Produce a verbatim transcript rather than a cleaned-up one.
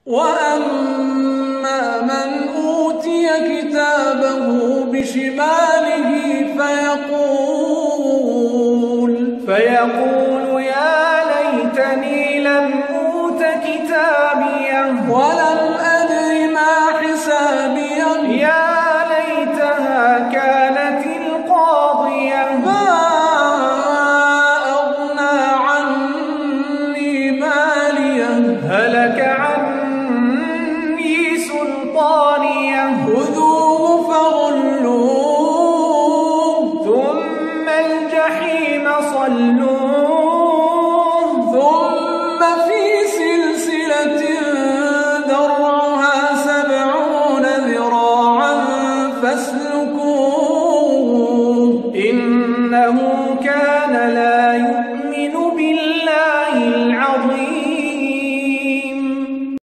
وأما من أوتي كتابه بشماله فيقول فيقول يا ليتني لم أوت كتابيه ولم